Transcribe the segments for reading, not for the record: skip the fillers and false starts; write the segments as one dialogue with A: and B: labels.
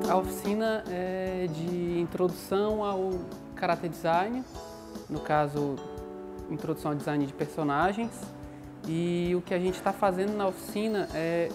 A: A oficina é de introdução ao Character Design, no caso, introdução ao design de personagens. E o que a gente está fazendo na oficina é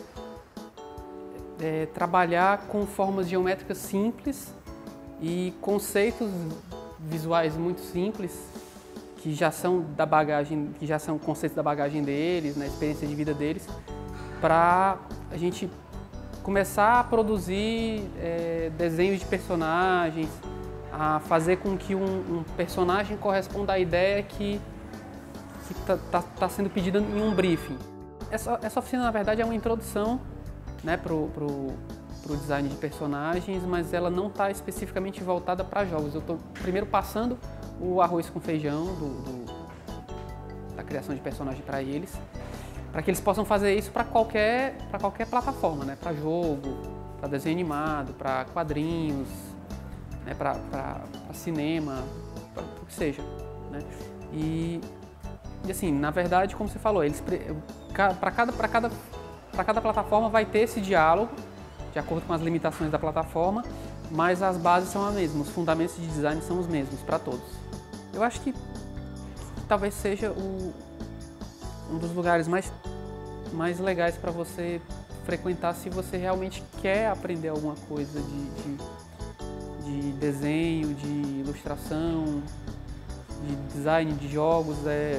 A: trabalhar com formas geométricas simples e conceitos visuais muito simples, que já são da bagagem, que já são conceitos da bagagem deles, na experiência de vida deles, para a gente começar a produzir desenhos de personagens, a fazer com que um personagem corresponda à ideia que está sendo pedida em um briefing. Essa oficina, na verdade, é uma introdução, né, para o design de personagens, mas ela não está especificamente voltada para jogos. Eu estou primeiro passando o arroz com feijão da criação de personagem para eles, para que eles possam fazer isso para qualquer plataforma, né? Para jogo, para desenho animado, para quadrinhos, né? Para cinema, para o que seja, né? E assim, na verdade, como você falou, para cada plataforma vai ter esse diálogo, de acordo com as limitações da plataforma, mas as bases são as mesmas, os fundamentos de design são os mesmos para todos. Eu acho que talvez seja um dos lugares mais legais para você frequentar se você realmente quer aprender alguma coisa de desenho, de ilustração, de design de jogos.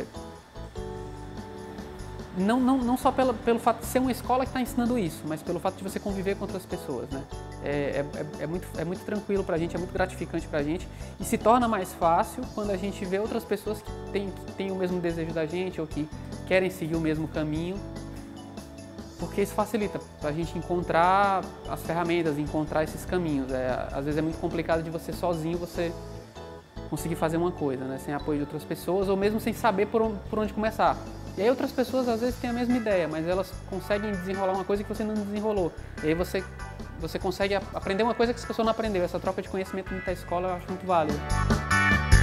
A: Não só pelo fato de ser uma escola que está ensinando isso, mas pelo fato de você conviver com outras pessoas, né? É muito tranquilo para a gente, é muito gratificante para a gente e se torna mais fácil quando a gente vê outras pessoas que têm o mesmo desejo da gente ou que querem seguir o mesmo caminho, porque isso facilita para a gente encontrar as ferramentas, encontrar esses caminhos. Às vezes é muito complicado de você sozinho você conseguir fazer uma coisa, né? Sem apoio de outras pessoas ou mesmo sem saber por onde começar. E aí outras pessoas às vezes têm a mesma ideia, mas elas conseguem desenrolar uma coisa que você não desenrolou. E aí você consegue aprender uma coisa que essa pessoa não aprendeu. Essa troca de conhecimento dentro da escola eu acho muito válida.